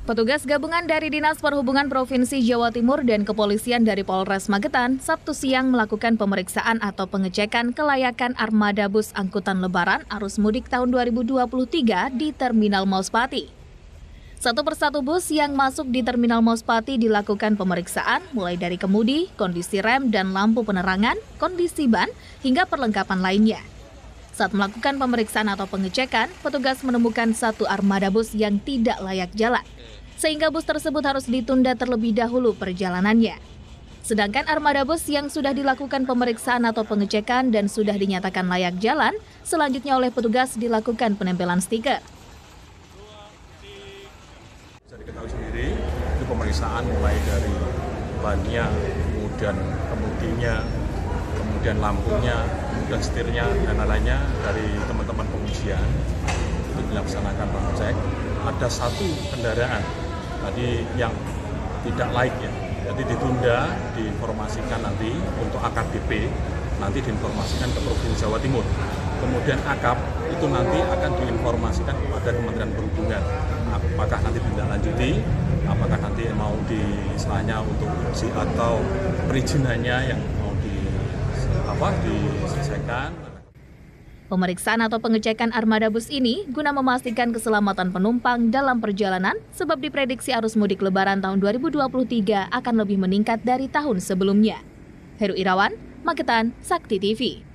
Petugas gabungan dari Dinas Perhubungan Provinsi Jawa Timur dan Kepolisian dari Polres Magetan Sabtu siang melakukan pemeriksaan atau pengecekan kelayakan armada bus angkutan lebaran arus mudik tahun 2023 di Terminal Mauspati. Satu persatu bus yang masuk di Terminal Mauspati dilakukan pemeriksaan mulai dari kemudi, kondisi rem dan lampu penerangan, kondisi ban, hingga perlengkapan lainnya. Saat melakukan pemeriksaan atau pengecekan, petugas menemukan satu armada bus yang tidak layak jalan, sehingga bus tersebut harus ditunda terlebih dahulu perjalanannya. Sedangkan armada bus yang sudah dilakukan pemeriksaan atau pengecekan dan sudah dinyatakan layak jalan, selanjutnya oleh petugas dilakukan penempelan stiker. Bisa diketahui sendiri, itu pemeriksaan mulai dari bannya, kemudian kemudinya, kemudian lampunya, kemudian setirnya, dan lainnya dari teman-teman pengujian itu dilaksanakan cek. Ada satu kendaraan tadi yang tidak layak ya, jadi ditunda, diinformasikan nanti untuk AKBP, nanti diinformasikan ke Provinsi Jawa Timur. Kemudian AKAP itu nanti akan diinformasikan kepada Kementerian Perhubungan. Apakah nanti ditindaklanjuti, apakah nanti mau istilahnya untuk uji atau perizinannya yang mau diselesaikan. Pemeriksaan atau pengecekan armada bus ini guna memastikan keselamatan penumpang dalam perjalanan sebab diprediksi arus mudik lebaran tahun 2023 akan lebih meningkat dari tahun sebelumnya. Heru Irawan, Magetan, Sakti TV.